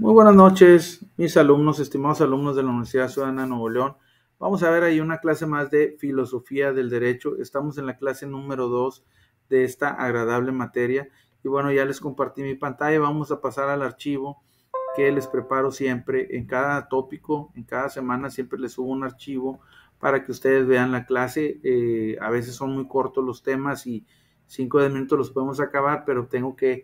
Muy buenas noches, mis alumnos, estimados alumnos de la Universidad Ciudadana de Nuevo León. Vamos a ver ahí una clase más de filosofía del derecho. Estamos en la clase número 2 de esta agradable materia. Y bueno, ya les compartí mi pantalla. Vamos a pasar al archivo que les preparo siempre en cada tópico, en cada semana siempre les subo un archivo para que ustedes vean la clase. A veces son muy cortos los temas y 5 o 10 minutos los podemos acabar, pero tengo que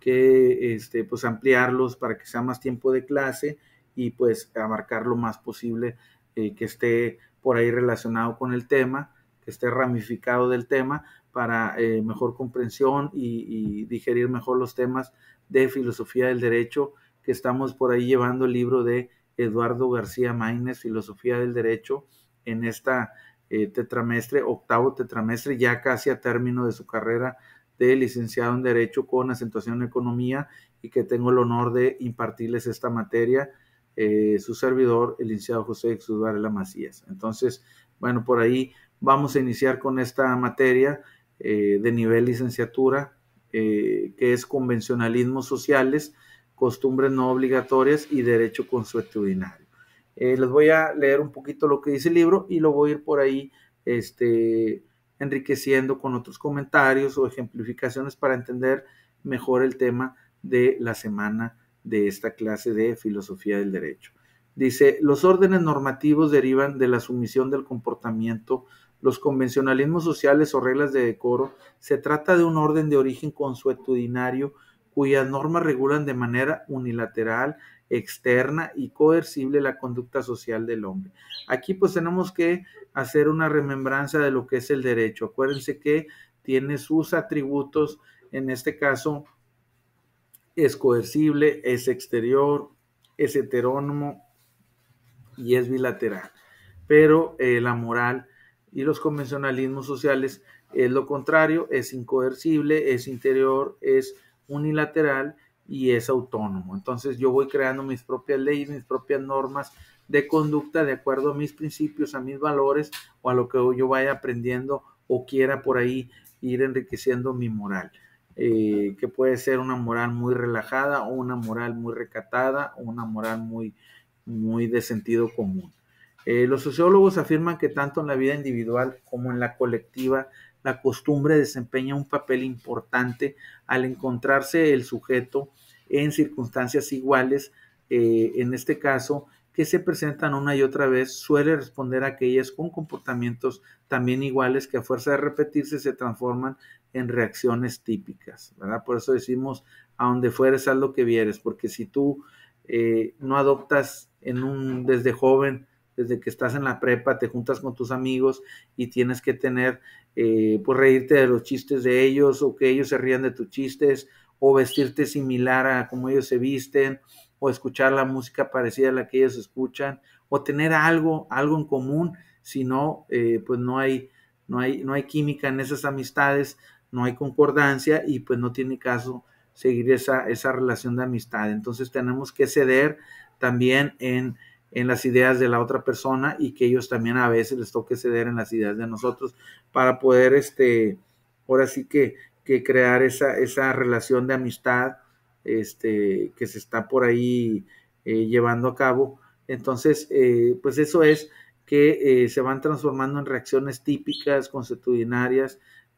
pues ampliarlos para que sea más tiempo de clase y pues abarcar lo más posible que esté por ahí relacionado con el tema, que esté ramificado del tema para mejor comprensión y digerir mejor los temas de filosofía del derecho, que estamos por ahí llevando el libro de Eduardo García Maínez, Filosofía del Derecho, en esta tetramestre, octavo tetramestre, ya casi a término de su carrera de licenciado en Derecho con acentuación en Economía, y que tengo el honor de impartirles esta materia, su servidor, el licenciado José Jesús Varela Macías. Entonces, bueno, por ahí vamos a iniciar con esta materia de nivel licenciatura, que es convencionalismos sociales, costumbres no obligatorias y derecho consuetudinario. Les voy a leer un poquito lo que dice el libro y lo voy a ir por ahí enriqueciendo con otros comentarios o ejemplificaciones para entender mejor el tema de la semana de esta clase de filosofía del derecho. Dice, los órdenes normativos derivan de la sumisión del comportamiento. Los convencionalismos sociales o reglas de decoro se trata de un orden de origen consuetudinario cuyas normas regulan de manera unilateral, externa y coercible la conducta social del hombre. Aquí pues tenemos que hacer una remembranza de lo que es el derecho. Acuérdense que tiene sus atributos, en este caso es coercible, es exterior, es heterónomo y es bilateral. Pero la moral y los convencionalismos sociales es lo contrario, es incoercible, es interior, es unilateral y es autónomo. Entonces yo voy creando mis propias leyes, mis propias normas de conducta de acuerdo a mis principios, a mis valores o a lo que yo vaya aprendiendo o quiera por ahí ir enriqueciendo mi moral. Que puede ser una moral muy relajada o una moral muy recatada o una moral muy de sentido común. Los sociólogos afirman que tanto en la vida individual como en la colectiva, la costumbre desempeña un papel importante al encontrarse el sujeto en circunstancias iguales, en este caso, que se presentan una y otra vez, suele responder a aquellas con comportamientos también iguales que a fuerza de repetirse se transforman en reacciones típicas, ¿verdad? Por eso decimos, a donde fueres, haz lo que vieres, porque si tú no adoptas desde joven, desde que estás en la prepa, te juntas con tus amigos y tienes que tener, pues reírte de los chistes de ellos o que ellos se rían de tus chistes o vestirte similar a como ellos se visten o escuchar la música parecida a la que ellos escuchan o tener algo en común. Si no, pues no hay química en esas amistades, no hay concordancia y pues no tiene caso seguir esa relación de amistad. Entonces tenemos que ceder también en las ideas de la otra persona y que ellos también a veces les toque ceder en las ideas de nosotros para poder, ahora sí que crear esa relación de amistad que se está por ahí llevando a cabo. Entonces, pues eso es que se van transformando en reacciones típicas, consuetudinarias,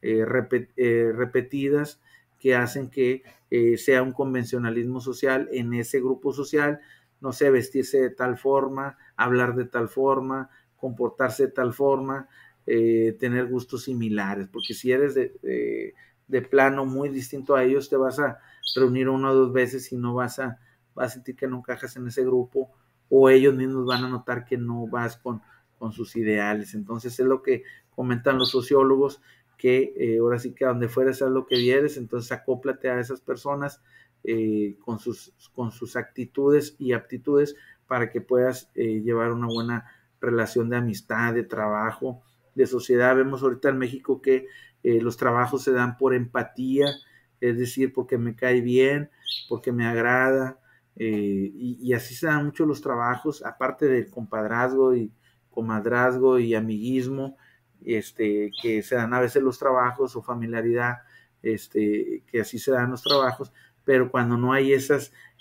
repetidas, que hacen que sea un convencionalismo social en ese grupo social, no sé, vestirse de tal forma, hablar de tal forma, comportarse de tal forma, tener gustos similares, porque si eres de plano muy distinto a ellos, te vas a reunir una o dos veces y no vas a sentir que no encajas en ese grupo, o ellos mismos van a notar que no vas con sus ideales. Entonces es lo que comentan los sociólogos, que ahora sí que a donde fueres es lo que vieres, entonces acóplate a esas personas con sus actitudes y aptitudes para que puedas llevar una buena relación de amistad, de trabajo, de sociedad. Vemos ahorita en México que los trabajos se dan por empatía, es decir, porque me cae bien, porque me agrada, y así se dan mucho los trabajos, aparte del compadrazgo y comadrazgo y amiguismo, que se dan a veces los trabajos, o familiaridad, que así se dan los trabajos, pero cuando no hay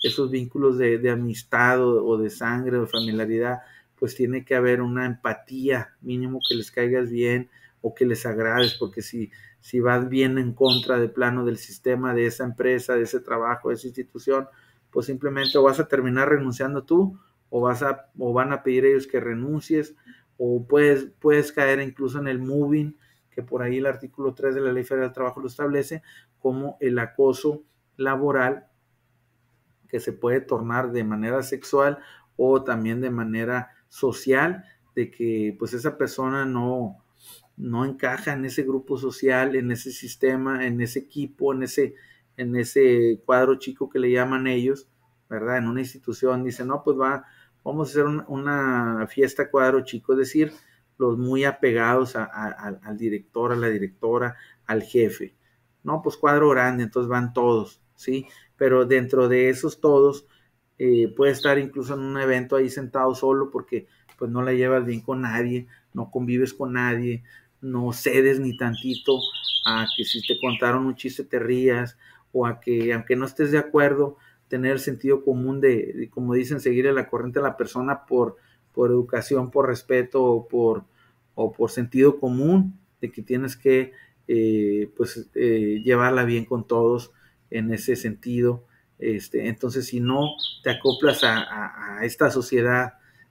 esos vínculos de amistad o de sangre o de familiaridad, pues tiene que haber una empatía, mínimo que les caigas bien o que les agrades, porque si vas bien en contra de plano del sistema, de esa empresa, de ese trabajo, de esa institución, pues simplemente o vas a terminar renunciando tú, o van a pedir ellos que renuncies, o puedes caer incluso en el moving, que por ahí el artículo 3 de la Ley Federal del Trabajo lo establece, como el acoso laboral, que se puede tornar de manera sexual o también de manera social, de que pues esa persona no encaja en ese grupo social, en ese sistema, en ese equipo, en ese cuadro chico que le llaman ellos, ¿verdad? En una institución dice, no, pues vamos a hacer una fiesta cuadro chico, es decir, los muy apegados al director, a la directora, al jefe. No, pues cuadro grande, entonces van todos, ¿sí? Pero dentro de esos todos, puede estar incluso en un evento ahí sentado solo porque pues no la llevas bien con nadie, no convives con nadie, no cedes ni tantito a que si te contaron un chiste te rías, o a que aunque no estés de acuerdo, tener el sentido común de como dicen, seguirle la corriente a la persona por educación, por respeto o por sentido común, de que tienes que llevarla bien con todos en ese sentido. Entonces, si no te acoplas a esta sociedad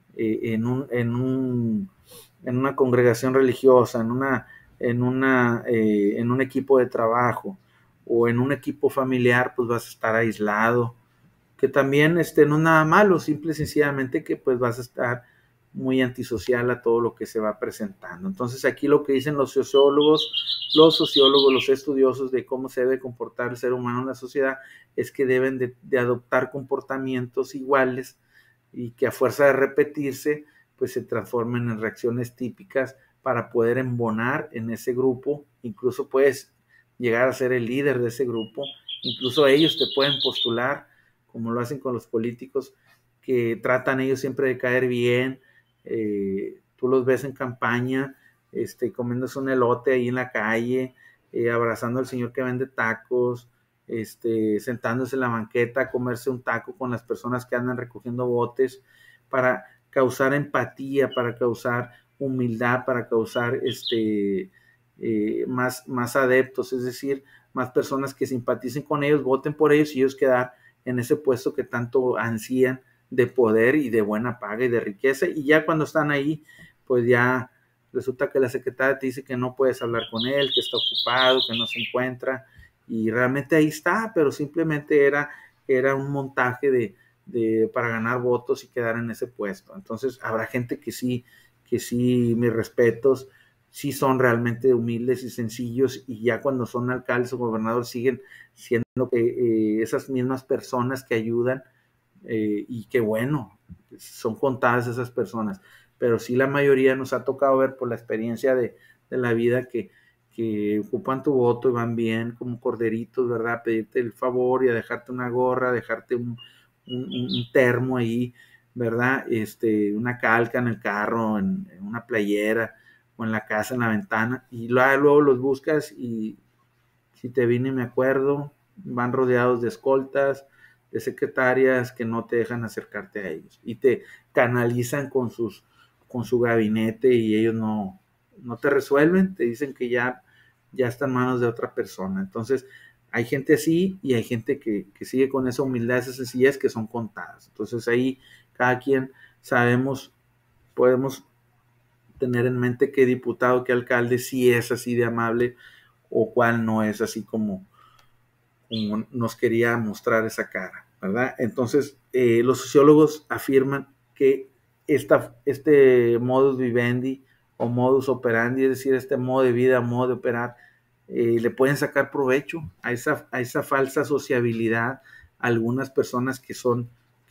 en una congregación religiosa, en un equipo de trabajo o en un equipo familiar, pues vas a estar aislado, que también no es nada malo, simple y sencillamente que pues vas a estar muy antisocial a todo lo que se va presentando. Entonces aquí lo que dicen los sociólogos, los estudiosos de cómo se debe comportar el ser humano en la sociedad, es que deben de adoptar comportamientos iguales y que a fuerza de repetirse, pues se transformen en reacciones típicas para poder embonar en ese grupo. Incluso puedes llegar a ser el líder de ese grupo, incluso ellos te pueden postular, como lo hacen con los políticos, que tratan ellos siempre de caer bien. Tú los ves en campaña, comiéndose un elote ahí en la calle, abrazando al señor que vende tacos, sentándose en la banqueta a comerse un taco con las personas que andan recogiendo botes, para causar empatía, para causar humildad, para causar más adeptos, es decir, más personas que simpaticen con ellos, voten por ellos y ellos quedar en ese puesto que tanto ansían, de poder y de buena paga y de riqueza. Y ya cuando están ahí, pues ya resulta que la secretaria te dice que no puedes hablar con él, que está ocupado, que no se encuentra, y realmente ahí está, pero simplemente era un montaje para ganar votos y quedar en ese puesto. Entonces habrá gente que sí, mis respetos, sí son realmente humildes y sencillos, y ya cuando son alcaldes o gobernadores siguen siendo esas mismas personas que ayudan, y que bueno, son contadas esas personas, pero sí la mayoría nos ha tocado ver por la experiencia de la vida que ocupan tu voto y van bien como corderitos, ¿verdad? A pedirte el favor y a dejarte una gorra, a dejarte un termo ahí, ¿verdad? Una calca en el carro, en una playera o en la casa, en la ventana, y luego los buscas y si te vine me acuerdo, van rodeados de escoltas, de secretarias que no te dejan acercarte a ellos y te canalizan con su gabinete, y ellos no te resuelven, te dicen que ya está en manos de otra persona. Entonces hay gente así y hay gente que sigue con esa humildad, esas sencillez que son contadas. Entonces ahí cada quien podemos tener en mente qué diputado, qué alcalde sí es así de amable o cuál no es así como nos quería mostrar esa cara, ¿verdad? Entonces, los sociólogos afirman que este modus vivendi o modus operandi, es decir, este modo de vida, modo de operar, le pueden sacar provecho a esa falsa sociabilidad a algunas personas que son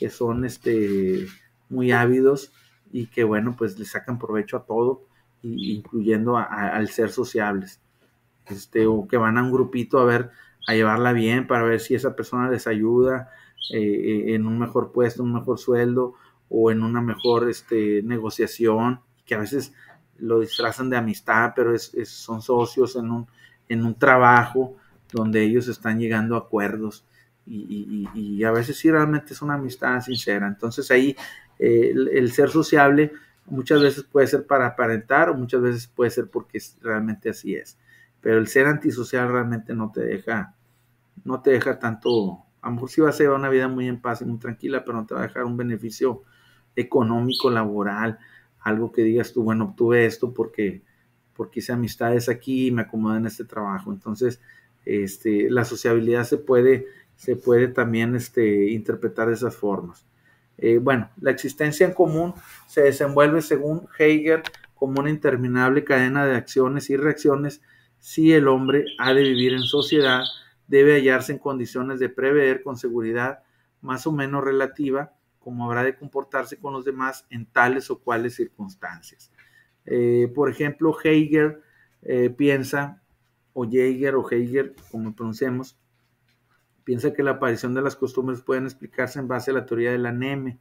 muy ávidos y que, bueno, pues le sacan provecho a todo, incluyendo al ser sociables, o que van a un grupito a llevarla bien para ver si esa persona les ayuda en un mejor puesto, un mejor sueldo o en una mejor negociación, que a veces lo disfrazan de amistad, pero son socios en un trabajo donde ellos están llegando a acuerdos y a veces sí realmente es una amistad sincera. Entonces ahí el ser sociable muchas veces puede ser para aparentar o muchas veces puede ser porque realmente así es. Pero el ser antisocial realmente no te deja tanto, a lo mejor sí vas a llevar una vida muy en paz y muy tranquila, pero no te va a dejar un beneficio económico, laboral, algo que digas tú, bueno, obtuve esto porque hice amistades aquí y me acomodé en este trabajo. Entonces, la sociabilidad se puede también interpretar de esas formas. Bueno, la existencia en común se desenvuelve según Hegel como una interminable cadena de acciones y reacciones. Si el hombre ha de vivir en sociedad, debe hallarse en condiciones de prever con seguridad más o menos relativa cómo habrá de comportarse con los demás en tales o cuales circunstancias. Por ejemplo, Hegel piensa, o Hegel, como pronunciamos, piensa que la aparición de las costumbres pueden explicarse en base a la teoría de la Neme.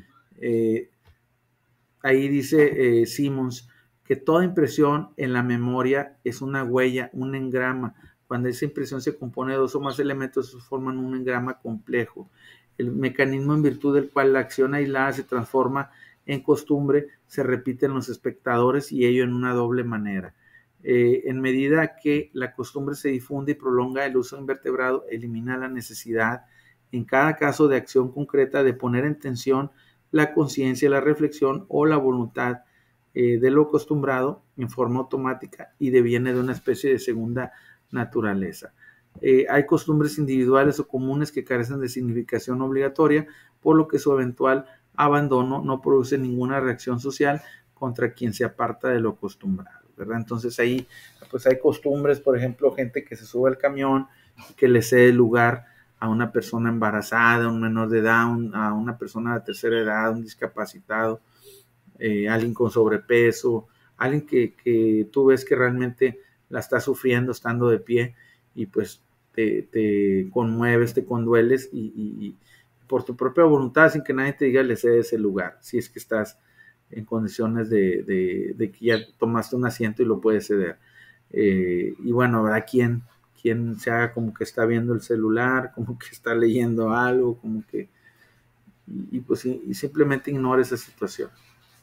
Ahí dice Simons que toda impresión en la memoria es una huella, un engrama. Cuando esa impresión se compone de dos o más elementos, forman un engrama complejo. El mecanismo en virtud del cual la acción aislada se transforma en costumbre se repite en los espectadores y ello en una doble manera. En medida que la costumbre se difunde y prolonga, el uso invertebrado elimina la necesidad, en cada caso de acción concreta, de poner en tensión la conciencia, la reflexión o la voluntad de lo acostumbrado en forma automática y deviene de una especie de segunda naturaleza. Hay costumbres individuales o comunes que carecen de significación obligatoria, por lo que su eventual abandono no produce ninguna reacción social contra quien se aparta de lo acostumbrado, ¿verdad? Entonces ahí pues hay costumbres, por ejemplo, gente que se sube al camión y que le cede el lugar a una persona embarazada, a un menor de edad, a una persona de tercera edad, un discapacitado, alguien con sobrepeso, alguien que tú ves que realmente la está sufriendo estando de pie y pues te conmueves, te condueles y por tu propia voluntad, sin que nadie te diga, le cedes ese lugar, si es que estás en condiciones de que ya tomaste un asiento y lo puedes ceder. Y bueno, habrá quien se haga como que está viendo el celular, como que está leyendo algo, como que pues y simplemente ignora esa situación.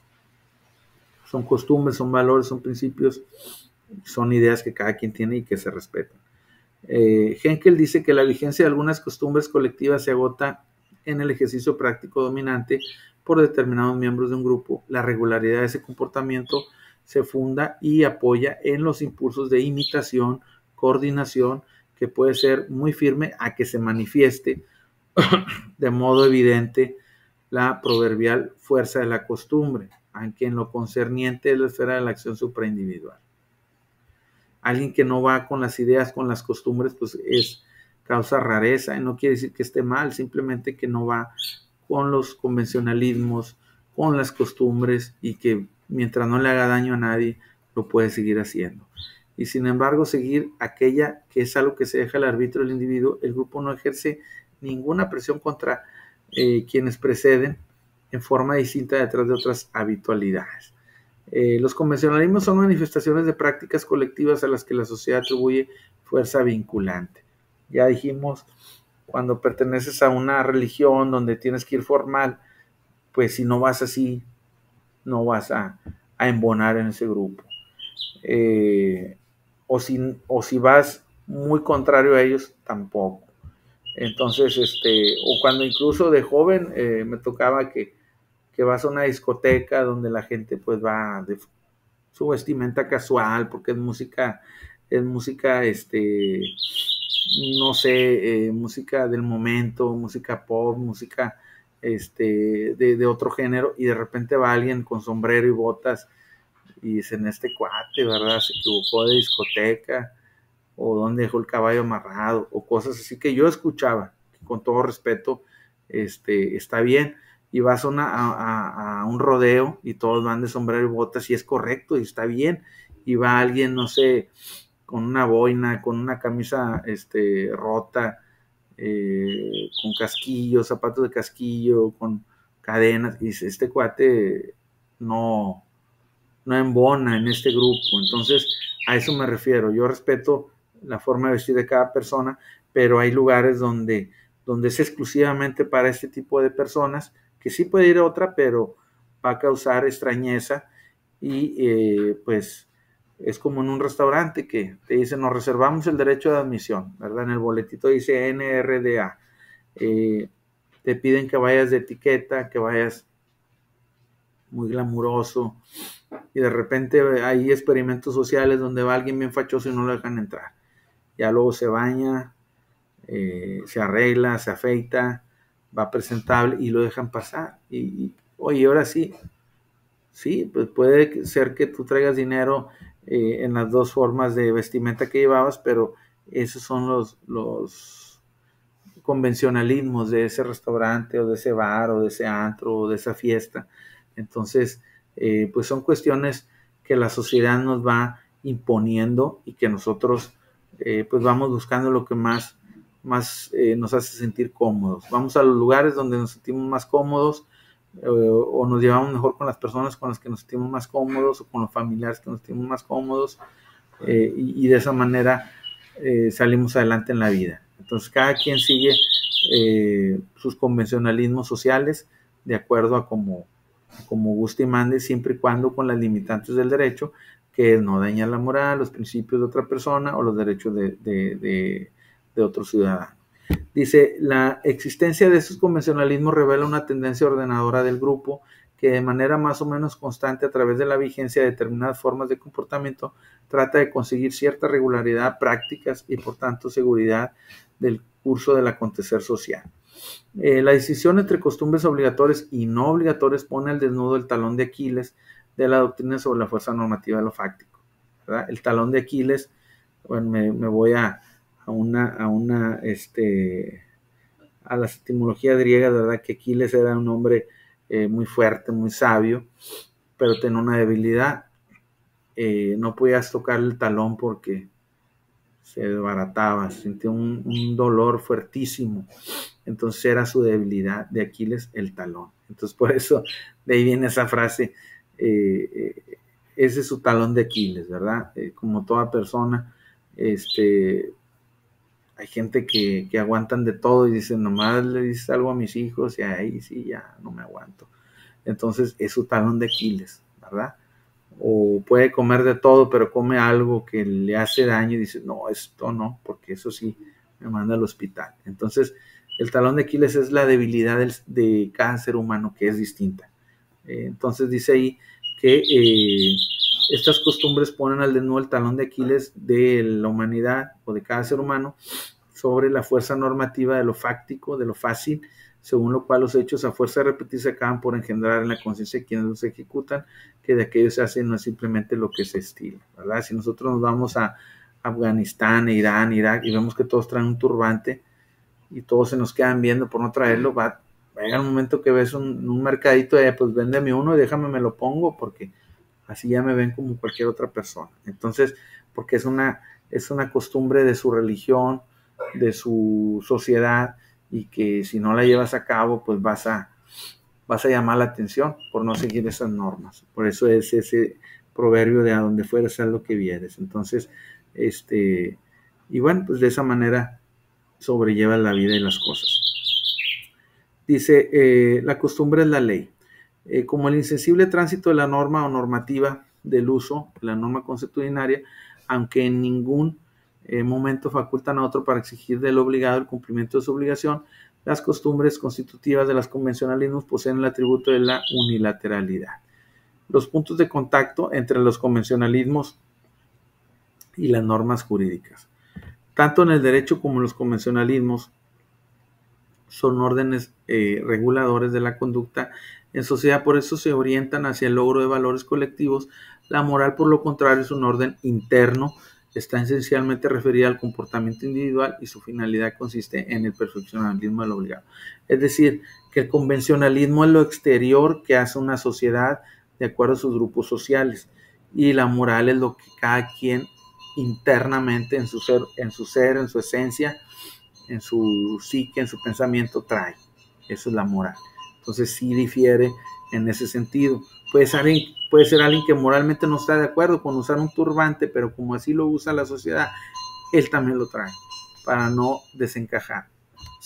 Son costumbres, son valores, son principios, son ideas que cada quien tiene y que se respetan. Henkel dice que la vigencia de algunas costumbres colectivas se agota en el ejercicio práctico dominante por determinados miembros de un grupo. La regularidad de ese comportamiento se funda y apoya en los impulsos de imitación, coordinación, que puede ser muy firme a que se manifieste de modo evidente la proverbial fuerza de la costumbre, aunque en lo concerniente es la esfera de la acción supraindividual. Alguien que no va con las ideas, con las costumbres, pues es causa rareza, y no quiere decir que esté mal, simplemente que no va con los convencionalismos, con las costumbres, y que mientras no le haga daño a nadie, lo puede seguir haciendo. Y sin embargo, seguir aquella que es algo que se deja al arbitrio del individuo, el grupo no ejerce ninguna presión contra quienes preceden en forma distinta detrás de otras habitualidades. Los convencionalismos son manifestaciones de prácticas colectivas a las que la sociedad atribuye fuerza vinculante. Ya dijimos, cuando perteneces a una religión donde tienes que ir formal, pues si no vas así, no vas a embonar en ese grupo. O si vas muy contrario a ellos, tampoco. Entonces, o cuando incluso de joven me tocaba que vas a una discoteca donde la gente pues va de su vestimenta casual, porque es música, no sé, música del momento, música pop, música de otro género, y de repente va alguien con sombrero y botas y dicen, este cuate, ¿verdad? Se equivocó de discoteca, o dónde dejó el caballo amarrado, o cosas así que yo escuchaba, con todo respeto, está bien, y vas a un rodeo y todos van de sombrero y botas y es correcto y está bien, y va alguien, no sé, con una boina, con una camisa rota, con casquillo, zapatos de casquillo, con cadenas, y dice, este cuate no embona en este grupo. Entonces, a eso me refiero. Yo respeto la forma de vestir de cada persona, pero hay lugares donde donde es exclusivamente para este tipo de personas, que sí puede ir a otra, pero va a causar extrañeza y pues es como en un restaurante que te dicen, nos reservamos el derecho de admisión, ¿verdad? En el boletito dice NRDA. Te piden que vayas de etiqueta, que vayas muy glamuroso, y de repente hay experimentos sociales donde va alguien bien fachoso y no lo dejan entrar. Ya luego se baña, se arregla, se afeita, va presentable y lo dejan pasar. Oye, ahora sí, pues puede ser que tú traigas dinero en las dos formas de vestimenta que llevabas, pero esos son los convencionalismos de ese restaurante o de ese bar o de ese antro o de esa fiesta. Entonces, pues son cuestiones que la sociedad nos va imponiendo y que nosotros pues vamos buscando lo que más nos hace sentir cómodos. Vamos a los lugares donde nos sentimos más cómodos o nos llevamos mejor con las personas con las que nos sentimos más cómodos o con los familiares que nos sentimos más cómodos y de esa manera salimos adelante en la vida. Entonces cada quien sigue sus convencionalismos sociales de acuerdo a como guste y mande, siempre y cuando con las limitantes del derecho, que no daña la moral, los principios de otra persona o los derechos de otro ciudadano. Dice, la existencia de estos convencionalismos revela una tendencia ordenadora del grupo que de manera más o menos constante a través de la vigencia de determinadas formas de comportamiento trata de conseguir cierta regularidad, prácticas y por tanto seguridad del curso del acontecer social. La decisión entre costumbres obligatorias y no obligatorias pone al desnudo el talón de Aquiles de la doctrina sobre la fuerza normativa de lo fáctico, ¿verdad? El talón de Aquiles, bueno, me voy a la etimología griega, ¿verdad? Que Aquiles era un hombre muy fuerte, muy sabio, pero tenía una debilidad. No podías tocar el talón porque se desbarataba, sentía un dolor fuertísimo. Entonces era su debilidad de Aquiles, el talón. Entonces por eso de ahí viene esa frase, ese es su talón de Aquiles, ¿verdad? Como toda persona, hay gente que aguantan de todo y dicen, nomás le dices algo a mis hijos y ahí sí, ya no me aguanto. Entonces es su talón de Aquiles, ¿verdad? O puede comer de todo, pero come algo que le hace daño y dice, no, esto no, porque eso sí me manda al hospital. Entonces, el talón de Aquiles es la debilidad de cada ser humano, que es distinta. Entonces dice ahí que estas costumbres ponen al desnudo el talón de Aquiles de la humanidad o de cada ser humano sobre la fuerza normativa de lo fáctico, de lo fácil, según lo cual los hechos a fuerza de repetirse acaban por engendrar en la conciencia de quienes los ejecutan que de aquello se hace no es simplemente lo que se estila, ¿verdad? Si nosotros nos vamos a Afganistán, Irán, Irak y vemos que todos traen un turbante y todos se nos quedan viendo por no traerlo, va a llegar un momento que ves un mercadito de pues véndeme uno y déjame me lo pongo porque así ya me ven como cualquier otra persona. Entonces, porque es una costumbre de su religión, de su sociedad, y que si no la llevas a cabo, pues vas a llamar la atención por no seguir esas normas. Por eso es ese proverbio de a donde fueres, haz lo que vieres. Entonces, y bueno, pues de esa manera sobrelleva la vida y las cosas. Dice, la costumbre es la ley. Como el insensible tránsito de la norma o normativa del uso, la norma consuetudinaria, aunque en ningún momento facultan a otro para exigir del obligado el cumplimiento de su obligación, las costumbres constitutivas de los convencionalismos poseen el atributo de la unilateralidad. Los puntos de contacto entre los convencionalismos y las normas jurídicas. Tanto en el derecho como en los convencionalismos son órdenes reguladores de la conducta en sociedad, por eso se orientan hacia el logro de valores colectivos. La moral, por lo contrario, es un orden interno, está esencialmente referida al comportamiento individual y su finalidad consiste en el perfeccionalismo del obligado. Es decir, que el convencionalismo es lo exterior que hace una sociedad de acuerdo a sus grupos sociales y la moral es lo que cada quien internamente en su ser, en su esencia, en su psique, en su pensamiento trae. Eso es la moral. Entonces sí difiere en ese sentido. Puede ser alguien que moralmente no está de acuerdo con usar un turbante, pero como así lo usa la sociedad, él también lo trae para no desencajar.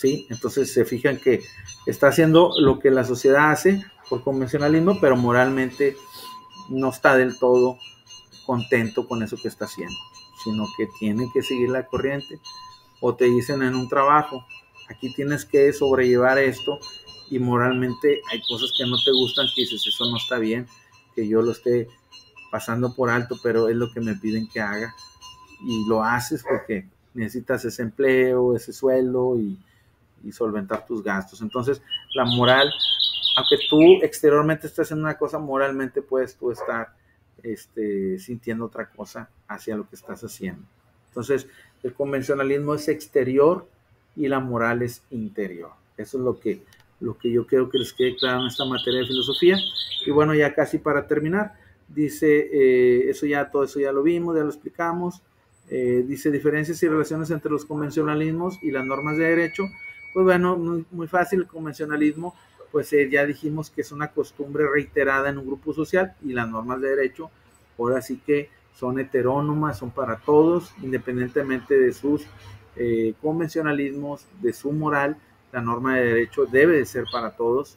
¿sí? Entonces se fijan que está haciendo lo que la sociedad hace por convencionalismo, pero moralmente no está del todo contento con eso que está haciendo, sino que tiene que seguir la corriente. O te dicen en un trabajo, aquí tienes que sobrellevar esto, y moralmente hay cosas que no te gustan, que dices, eso no está bien, que yo lo esté pasando por alto, pero es lo que me piden que haga, y lo haces porque necesitas ese empleo, ese sueldo y solventar tus gastos. Entonces, la moral, aunque tú exteriormente estés haciendo una cosa, moralmente puedes tú estar sintiendo otra cosa hacia lo que estás haciendo. Entonces, el convencionalismo es exterior y la moral es interior. Eso es lo que yo quiero que les quede claro en esta materia de filosofía. Y bueno, ya casi para terminar, dice, todo eso ya lo vimos, ya lo explicamos. Dice diferencias y relaciones entre los convencionalismos y las normas de derecho. Pues bueno, muy fácil. El convencionalismo, pues ya dijimos que es una costumbre reiterada en un grupo social, y las normas de derecho, ahora sí que son heterónomas, son para todos, independientemente de sus convencionalismos, de su moral. La norma de derecho debe de ser para todos,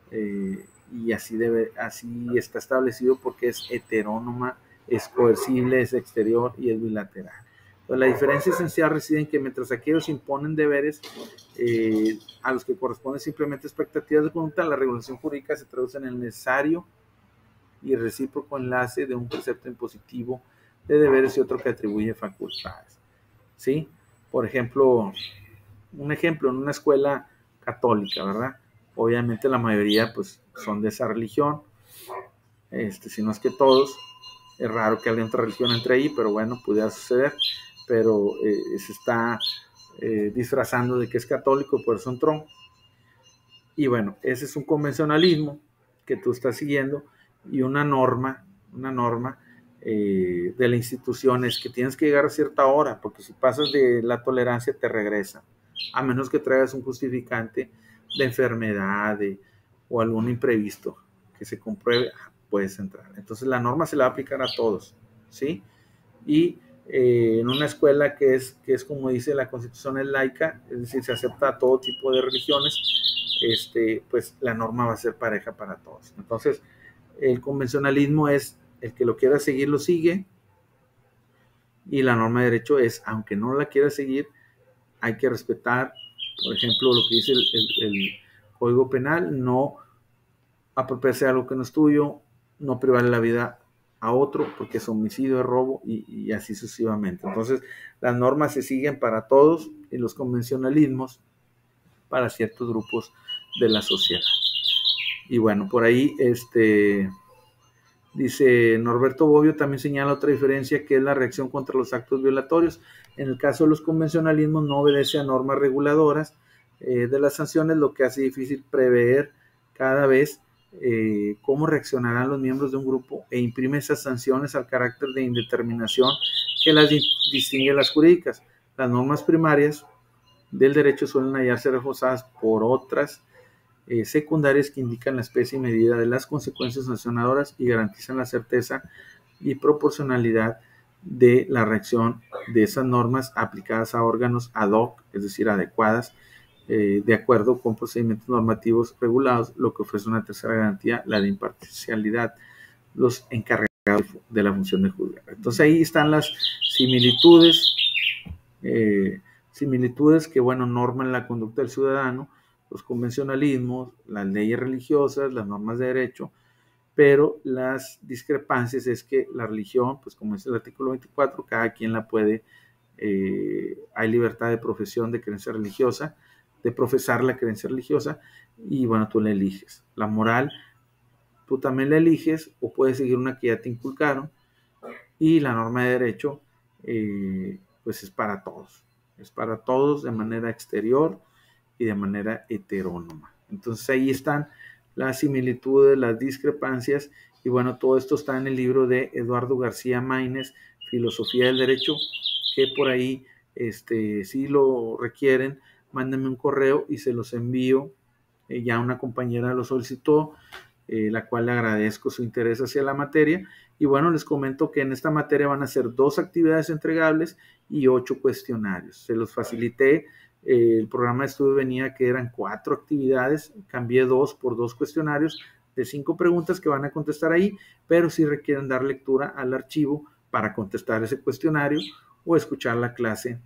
y así está establecido, porque es heterónoma, es coercible, es exterior y es bilateral. Pues la diferencia esencial reside en que mientras aquellos imponen deberes a los que corresponden simplemente expectativas de conducta, la regulación jurídica se traduce en el necesario y recíproco enlace de un precepto impositivo de deberes y otro que atribuye facultades. ¿Sí? Por ejemplo, en una escuela católica, ¿verdad? Obviamente la mayoría pues son de esa religión, si no es que todos. Es raro que haya otra religión entre ahí, pero bueno, pudiera suceder. Pero se está disfrazando de que es católico, por eso entró. Y bueno, ese es un convencionalismo que tú estás siguiendo, y una norma de la institución es que tienes que llegar a cierta hora, porque si pasas de la tolerancia te regresa, a menos que traigas un justificante de enfermedad o algún imprevisto que se compruebe, puedes entrar. Entonces la norma se la va a aplicar a todos, ¿sí? Y en una escuela que es como dice la Constitución, es laica, es decir, se acepta a todo tipo de religiones, pues la norma va a ser pareja para todos. Entonces, el convencionalismo es el que lo quiera seguir, lo sigue, y la norma de derecho es, aunque no la quiera seguir, hay que respetar, por ejemplo, lo que dice el Código Penal: no apropiarse de algo que no es tuyo, no privarle la vida a otro, porque es homicidio, es robo, y así sucesivamente. Entonces, las normas se siguen para todos, y los convencionalismos para ciertos grupos de la sociedad. Y bueno, por ahí dice Norberto Bobbio, también señala otra diferencia, que es la reacción contra los actos violatorios. En el caso de los convencionalismos no obedece a normas reguladoras de las sanciones, lo que hace difícil prever cada vez cómo reaccionarán los miembros de un grupo, e imprime esas sanciones al carácter de indeterminación que las distingue las jurídicas. Las normas primarias del derecho suelen hallarse reforzadas por otras secundarias que indican la especie y medida de las consecuencias sancionadoras y garantizan la certeza y proporcionalidad de la reacción de esas normas aplicadas a órganos ad hoc, es decir, adecuadas, de acuerdo con procedimientos normativos regulados, lo que ofrece una tercera garantía, la de imparcialidad, los encargados de la función de juzgar. Entonces ahí están las similitudes, que, bueno, norman la conducta del ciudadano, los convencionalismos, las leyes religiosas, las normas de derecho, pero las discrepancias es que la religión, pues como dice el artículo 24, cada quien la puede, hay libertad de profesión de creencia religiosa, de profesar la creencia religiosa, y bueno, tú la eliges. La moral, tú también la eliges, o puedes seguir una que ya te inculcaron, y la norma de derecho, pues es para todos de manera exterior y de manera heterónoma. Entonces ahí están las similitudes, las discrepancias, y bueno, todo esto está en el libro de Eduardo García Maínez, Filosofía del Derecho, que por ahí, si lo requieren, mándenme un correo y se los envío. Ya una compañera lo solicitó, la cual le agradezco su interés hacia la materia, Y bueno, les comento que en esta materia van a ser 2 actividades entregables y 8 cuestionarios. Se los facilité, el programa de estudio venía que eran 4 actividades, cambié 2 por 2 cuestionarios de 5 preguntas que van a contestar ahí, pero sí requieren dar lectura al archivo para contestar ese cuestionario o escuchar la clase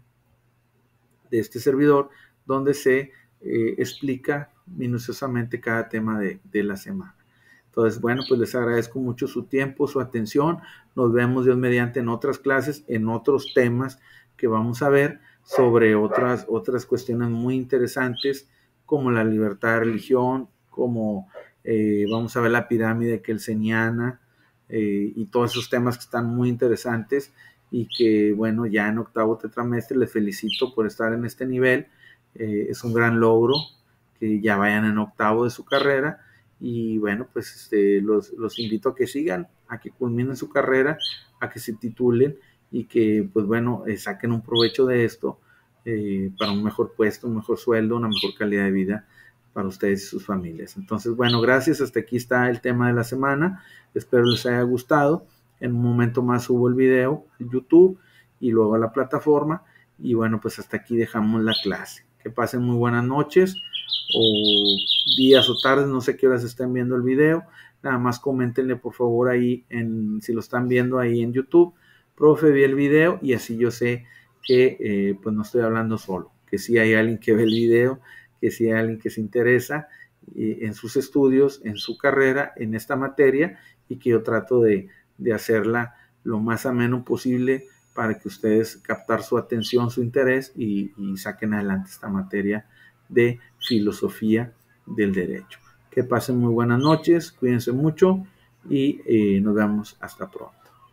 de este servidor donde se explica minuciosamente cada tema de la semana. Entonces, bueno, pues les agradezco mucho su tiempo, su atención. Nos vemos Dios mediante en otras clases, en otros temas que vamos a ver sobre otras cuestiones muy interesantes como la libertad de religión, como vamos a ver la pirámide kelseniana y todos esos temas que están muy interesantes y que, bueno, ya en octavo tetramestre les felicito por estar en este nivel. Es un gran logro que ya vayan en octavo de su carrera. Y bueno, pues los invito a que sigan, a que culminen su carrera, a que se titulen y que, pues bueno, saquen un provecho de esto para un mejor puesto, un mejor sueldo, una mejor calidad de vida para ustedes y sus familias. Entonces, bueno, gracias. Hasta aquí está el tema de la semana. Espero les haya gustado. En un momento más subo el video en YouTube y luego a la plataforma. Y bueno, pues hasta aquí dejamos la clase. Que pasen muy buenas noches o días o tardes, no sé qué horas estén viendo el video, nada más coméntenle por favor ahí, si lo están viendo ahí en YouTube, profe, vi el video, y así yo sé que pues no estoy hablando solo, que sí hay alguien que ve el video, que sí hay alguien que se interesa en sus estudios, en su carrera, en esta materia, y que yo trato de hacerla lo más ameno posible para que ustedes captar su atención, su interés y saquen adelante esta materia de filosofía del derecho. Que pasen muy buenas noches, cuídense mucho y nos vemos hasta pronto.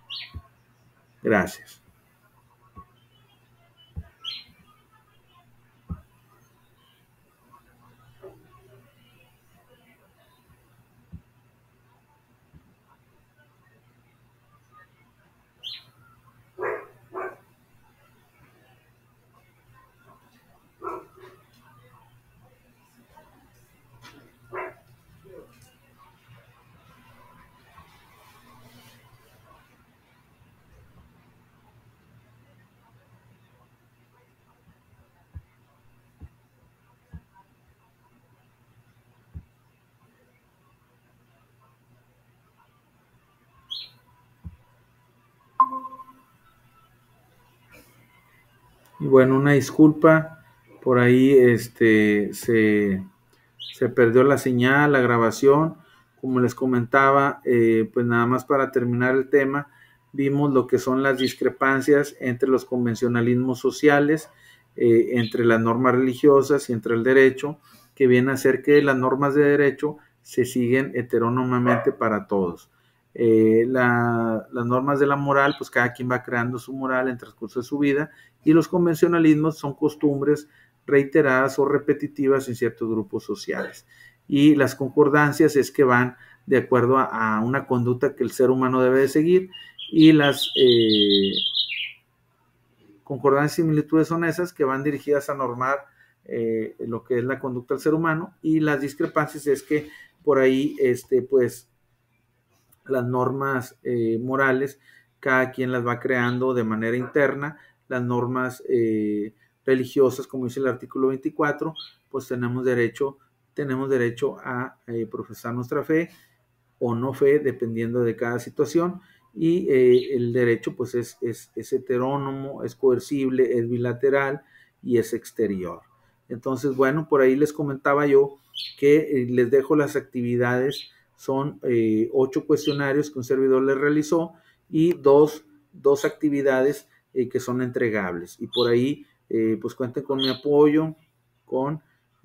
Gracias. Y bueno, una disculpa, por ahí se perdió la señal, la grabación. Como les comentaba, pues nada más para terminar el tema, vimos lo que son las discrepancias entre los convencionalismos sociales, entre las normas religiosas y entre el derecho, que viene a ser que las normas de derecho se siguen heterónomamente para todos. Las normas de la moral, pues cada quien va creando su moral en el transcurso de su vida, y los convencionalismos son costumbres reiteradas o repetitivas en ciertos grupos sociales. Y las concordancias es que van de acuerdo a una conducta que el ser humano debe de seguir, y las concordancias y similitudes son esas que van dirigidas a normar lo que es la conducta del ser humano, y las discrepancias es que por ahí pues las normas morales cada quien las va creando de manera interna. Las normas religiosas, como dice el artículo 24, pues tenemos derecho a profesar nuestra fe o no fe, dependiendo de cada situación, y el derecho pues es heterónomo, es coercible, es bilateral y es exterior. Entonces, bueno, por ahí les comentaba yo que les dejo las actividades. Son 8 cuestionarios que un servidor les realizó y dos actividades que son entregables. Y por ahí, pues cuenten con mi apoyo, con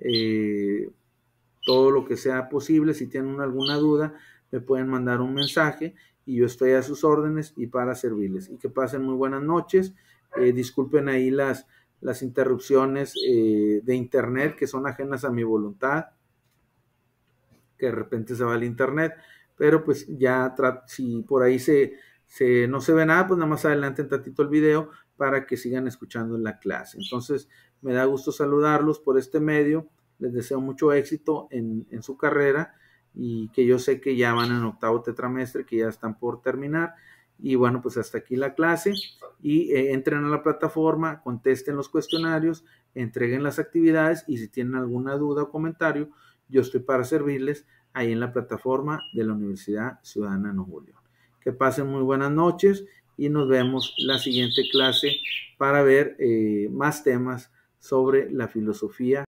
todo lo que sea posible. Si tienen alguna duda, me pueden mandar un mensaje y yo estoy a sus órdenes y para servirles. Y que pasen muy buenas noches. Disculpen ahí las interrupciones de internet que son ajenas a mi voluntad, que de repente se va el internet, pero pues ya si por ahí no se ve nada, pues nada más adelante un tantito el video para que sigan escuchando la clase. Entonces me da gusto saludarlos por este medio, les deseo mucho éxito en su carrera y que yo sé que ya van en octavo tetramestre, que ya están por terminar. Y bueno, pues hasta aquí la clase y entren a la plataforma, contesten los cuestionarios, entreguen las actividades y si tienen alguna duda o comentario, yo estoy para servirles ahí en la plataforma de la Universidad Ciudadana de Nuevo León. Que pasen muy buenas noches y nos vemos la siguiente clase para ver más temas sobre la filosofía